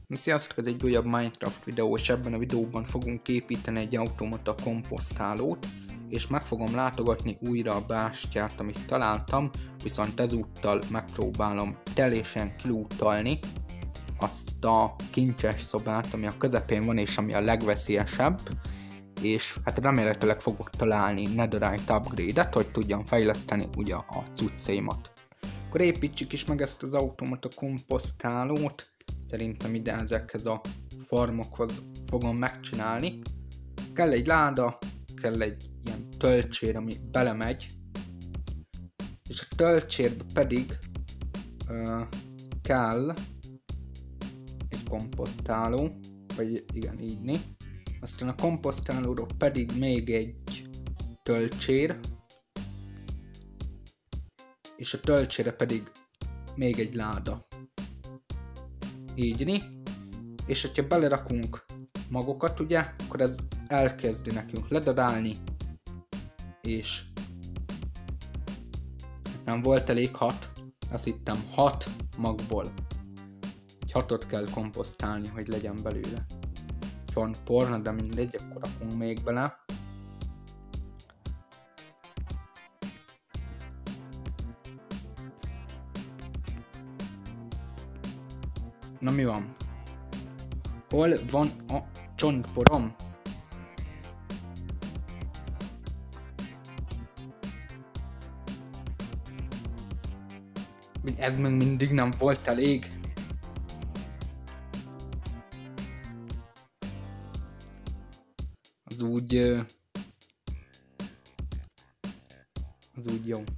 Sziasztok, ez egy újabb Minecraft videó, és ebben a videóban fogunk építeni egy automata komposztálót, és meg fogom látogatni újra a bástyát, amit találtam, viszont ezúttal megpróbálom teljesen kilútolni azt a kincses szobát, ami a közepén van, és ami a legveszélyesebb, és hát remélhetőleg fogok találni netherite upgrade-et, hogy tudjam fejleszteni ugye a cuccaimat. Akkor építsük is meg ezt az automata komposztálót. Szerintem ide ezekhez a farmokhoz fogom megcsinálni. Kell egy láda, kell egy ilyen tölcsér, ami belemegy, és a tölcsérbe pedig kell egy komposztáló, vagy igen, így. Aztán a komposztálóról pedig még egy tölcsér, és a töltsére pedig még egy láda. Így. És hogyha belerakunk magokat, ugye, akkor ez elkezdi nekünk ledarálni, és nem volt elég 6, azt hittem 6 magból. 6-ot kell komposztálni, hogy legyen belőle csontporna, de mindegy, akkor rakunk még bele. Na mi van? Hol van a csontporom? Ez még mindig nem volt elég. Az úgy jó.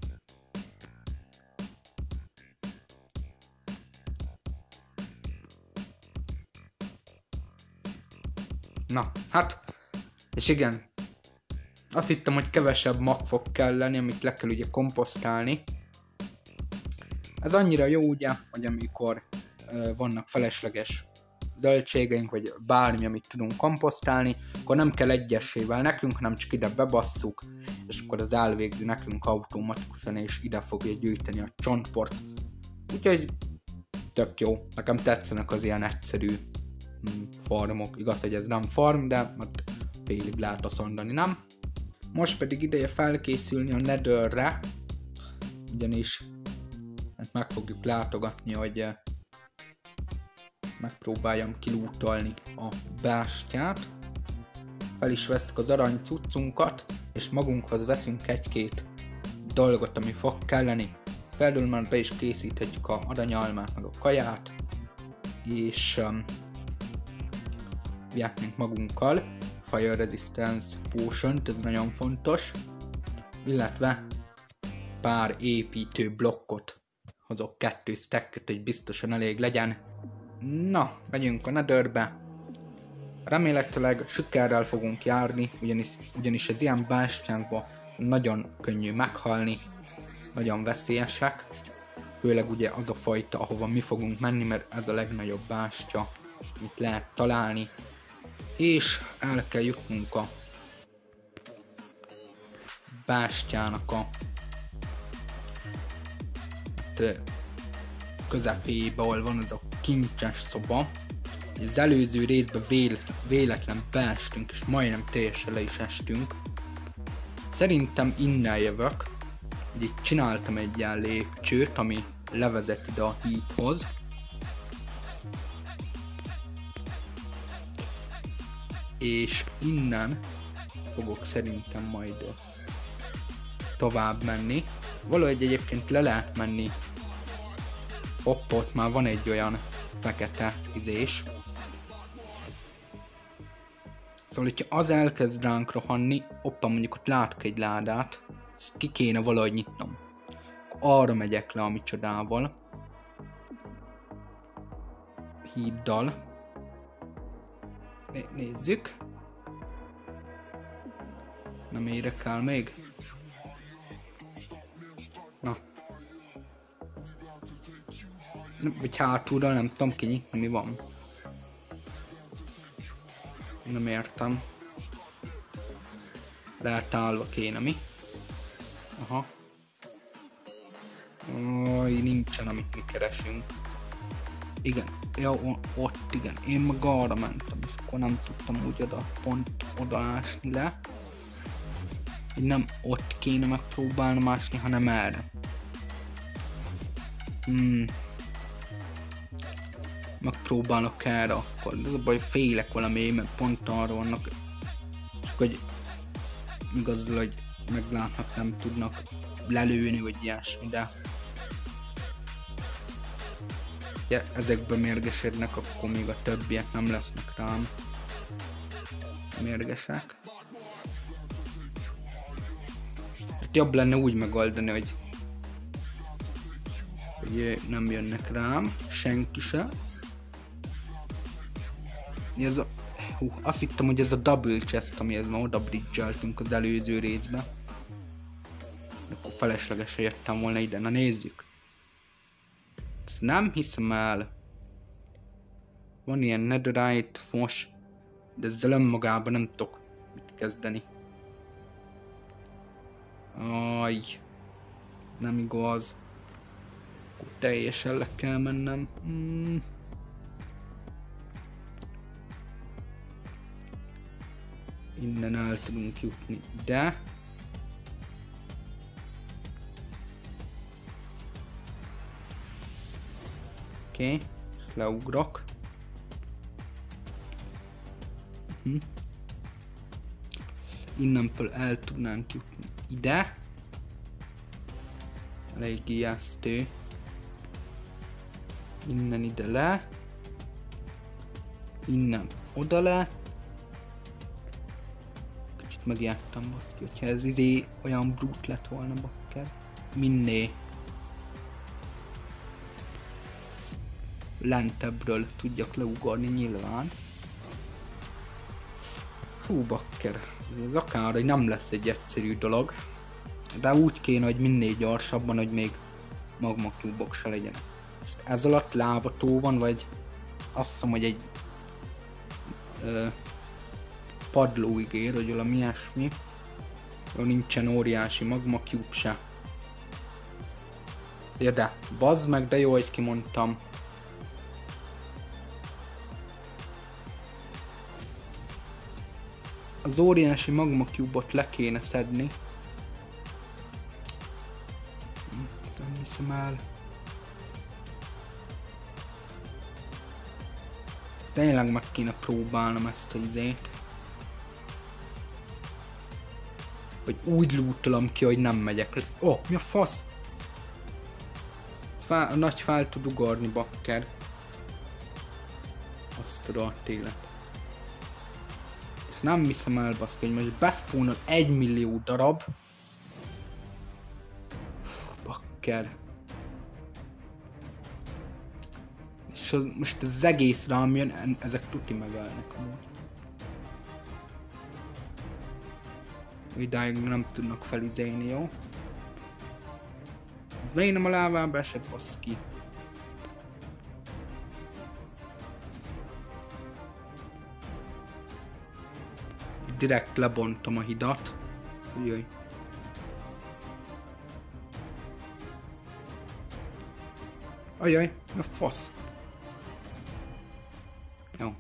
Na, hát, és igen, azt hittem, hogy kevesebb mag fog kelleni, amit le kell ugye komposztálni. Ez annyira jó ugye, hogy amikor vannak felesleges zöldségeink, vagy bármi, amit tudunk komposztálni, akkor nem kell egyesével nekünk, hanem csak ide bebasszuk, és akkor az elvégzi nekünk automatikusan, és ide fogja gyűjteni a csontport. Úgyhogy tök jó, nekem tetszenek az ilyen egyszerű farmok. Igaz, hogy ez nem farm, de félig lehet azt mondani, nem? Most pedig ideje felkészülni a netherre, ugyanis hát meg fogjuk látogatni, hogy megpróbáljam kilútolni a bástyát. Fel is veszük az arany cuccunkat, és magunkhoz veszünk egy-két dolgot, ami fog kelleni. Például már be is készíthetjük a aranyalmát, meg a kaját, és vihetnénk magunkkal Fire Resistance Potion-t, ez nagyon fontos, illetve pár építő blokkot, hozok 2 stacket, hogy biztosan elég legyen. Na, megyünk a netherbe. Remélhetőleg sikerrel fogunk járni, ugyanis az ilyen bástyákban nagyon könnyű meghalni, nagyon veszélyesek, főleg ugye az a fajta, ahova mi fogunk menni, mert ez a legnagyobb bástya, amit lehet találni, és el kell jutnunk a bástyának a közepébe, ahol van az a kincses szoba. Az előző részben véletlen beestünk, és majdnem teljesen le is estünk. Szerintem innen jövök, hogy itt csináltam egy ilyen lépcsőt, ami levezet ide a hídhoz. És innen fogok szerintem majd tovább menni. Valahogy egyébként le lehet menni. Ott már van egy olyan fekete izés. Szóval, hogyha az elkezd ránk rohanni, mondjuk ott látok egy ládát, ezt ki kéne valahogy nyitnom. Akkor arra megyek le a micsodával. Híddal. Nézzük. Nem érek el még. Na. Vagy hátulra nem tudom kinyitni, mi van. Nem értem. Lehet állva kéne, mi? Aha. Nincsen, amit mi keresünk. Igen. Ja, ott igen. Én meg arra mentem, és akkor nem tudtam úgy pont oda ásni le. Hogy nem ott kéne megpróbálnom ásni, hanem erre. Megpróbálok erre akkor. Ez a baj, félek valami, mert pont arra vannak. És hogy igaz, hogy meglátnak, nem tudnak lelőni, vagy ilyesmi, de ja, ezekbe mérgesednek, akkor még a többiek nem lesznek rám mérgesek. Hát jobb lenne úgy megoldani, hogy nem jönnek rám, senki se. Ez a, azt hittem, hogy ez a double chest, amihez ma oda bridge-eltünk az előző részben. Akkor feleslegesen jöttem volna ide, na nézzük. Ezt nem hiszem el. Van ilyen netherite, fos, de ezzel önmagában nem tudok mit kezdeni. Aj, nem igaz. Akkor teljesen le kell mennem. Innen el tudunk jutni ide. Oké, és leugrok. Innentől el tudnánk jutni ide. Elég ijesztő. Innen ide le. Innen oda le. Kicsit megijedtem, baszki, hogyha ez olyan brut lett volna, bakker. Minél lentebbről tudjak leugorni nyilván. Hú, bakker. Ez akár, hogy nem lesz egy egyszerű dolog. De úgy kéne, hogy minél gyorsabban, hogy még magma cube-ok se legyenek. Ez alatt lávató van, vagy azt hiszem, hogy egy padló ígér, hogy valami ilyesmi. Jó, nincsen óriási magma cube se. Ja, de bazd meg, de jó, hogy kimondtam. Az óriási magma cube-ot le kéne szedni. Ezt nem hiszem el. Tényleg meg kéne próbálnom ezt a izét. Hogy úgy lootolom ki, hogy nem megyek. Ó, mi a fasz? A nagy fel tud ugorni, bakker. Azt a rohadt élet. És nem hiszem el, baszki, hogy most beszpónol 1 millió darab. Bakker. És most az egész rám jön, ezek tuti megállnak amúgy. Idáig nem tudnak felizélni, jó? Ez még nem a lávába esett, baszki. Direkt lebontom a hidat. Ujjaj. Ajaj, mi a fasz? Jó.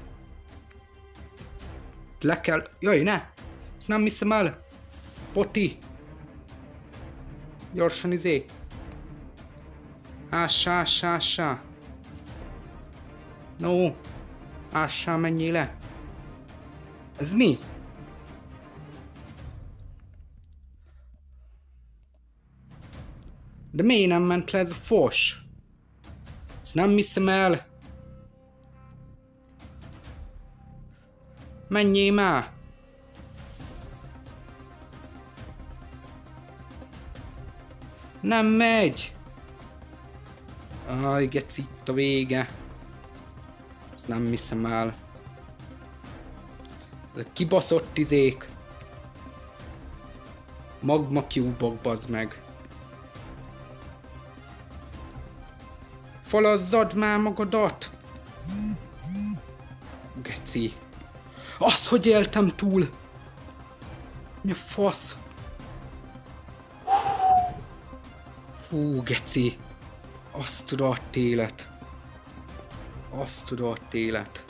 Le kell... Jaj, ne! Ezt nem hiszem el! Poti! Gyorsan izé! Ássá! No! Ássá, menjél le! Ez mi? De miért nem ment le ez a fos? Ezt nem hiszem el! Menjél már! Nem megy! Aj, geci, itt a vége. Ezt nem hiszem el. Ezek kibaszott izék. Magma cube-ok, bazd meg. Falazzad már magadat! Geci. Az, hogy éltem túl! Mi a fasz? Hú, geci. Azt rohadt élet. Azt tudott élet.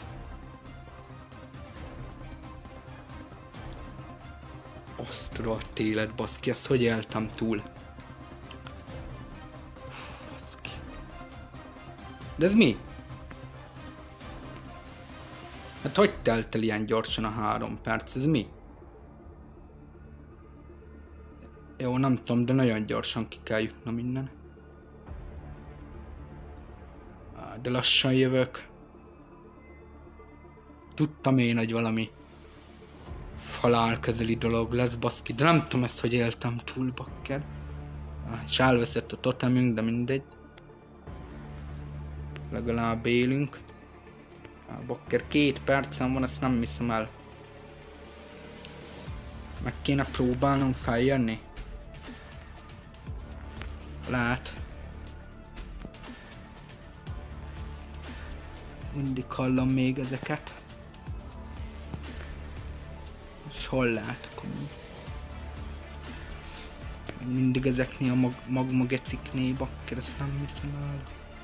Azt tudott élet, baszki, ezt hogy éltem túl? Baszki. De ez mi? Hát hogy telt el ilyen gyorsan a 3 perc? Ez mi? Jó, nem tudom, de nagyon gyorsan ki kell jutnom innen. De lassan jövök. Tudtam én, hogy valami halál közeli dolog lesz, baszki, de nem tudom ezt, hogy éltem túl, bakker. És elveszett a totemünk, de mindegy. Legalább élünk. Bakker, 2 percem van, ezt nem hiszem el. Meg kéne próbálnom feljönni. Lehet. Mindig hallom még ezeket. És hol látok? Mindig ezeknél a magma geciknél, bakker, ezt nem hiszem el.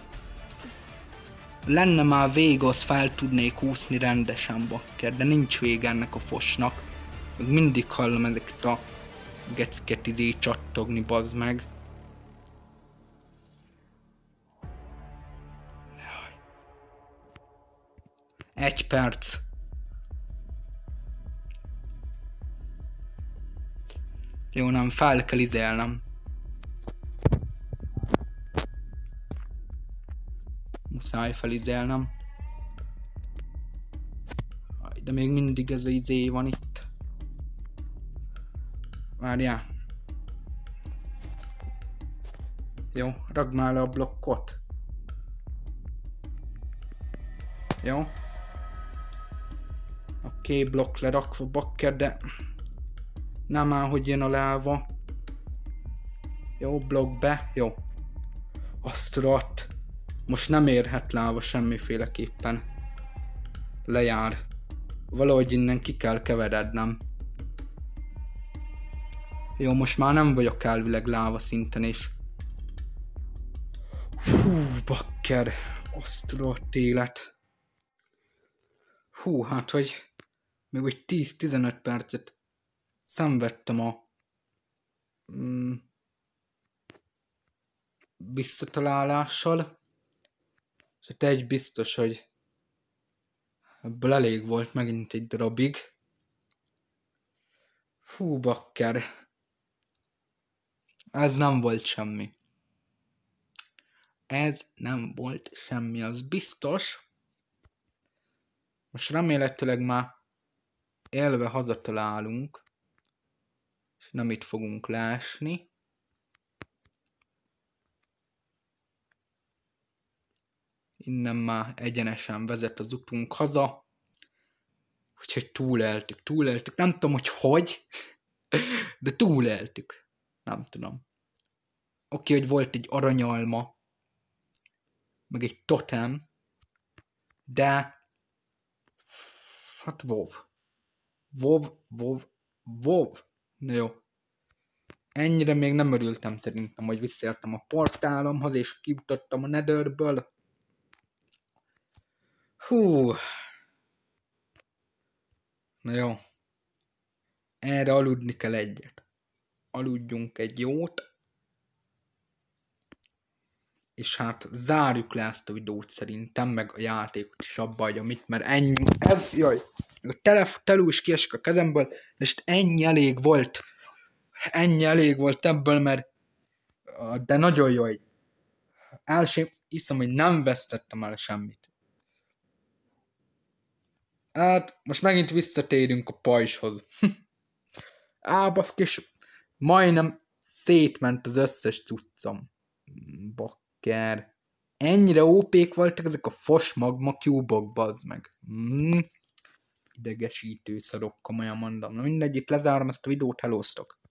Lenne már vége, az fel tudnék úszni rendesen, bakker, de nincs vége ennek a fosnak. Még mindig hallom ezeket a geciket csattogni, bazd meg. 1 perc. Jó, nem, fel kell izélnem. Muszáj felizélnem. De még mindig ez a izé van itt. Várjál. Jó, ragd már le a blokkot. Jó. Oké, blokk lerakva, bakker, de nem áll, hogy jön a láva. Jó, blokk be, jó. Azt tudott. Most nem érhet láva semmiféleképpen. Lejár. Valahogy innen ki kell keverednem. Jó, most már nem vagyok elvileg láva szinten is. Hú, bakker. Azt tudott élet. Hú, hát hogy még úgy 10-15 percet szenvedtem a visszatalálással. És hát egy biztos, hogy ebből elég volt megint egy darabig. Fú, bakker. Ez nem volt semmi. Ez nem volt semmi, az biztos. Most remélhetőleg már élve hazatalálunk. És nem itt fogunk leesni. Innen már egyenesen vezet az utunk haza. Úgyhogy túléltük. Nem tudom, hogy, de túléltük. Nem tudom. Oké, hogy volt egy aranyalma, meg egy totem, de hát WoW. Na jó. Ennyire még nem örültem szerintem, hogy visszaértem a portálomhoz, és kijutottam a Netherből. Hú. Na jó. Erre aludni kell egyet. Aludjunk egy jót. És hát zárjuk le ezt a videót szerintem, meg a játékot is abba hagyom itt, mert ennyi... Jaj. A telú is kiesik a kezemből, és ennyi elég volt. Ennyi elég volt ebből, mert... De nagyon jó, hogy... Hiszem, hogy nem vesztettem el semmit. Hát, most megint visszatérünk a pajzshoz. Baszki, és majdnem szétment az összes cuccom. Bakker. Ennyire OP-k voltak ezek a fos magma cube-ok, bazd meg. Idegesítő szarok, komolyan mondom. Na mindegy, itt lezárom ezt a videót, hellóztok.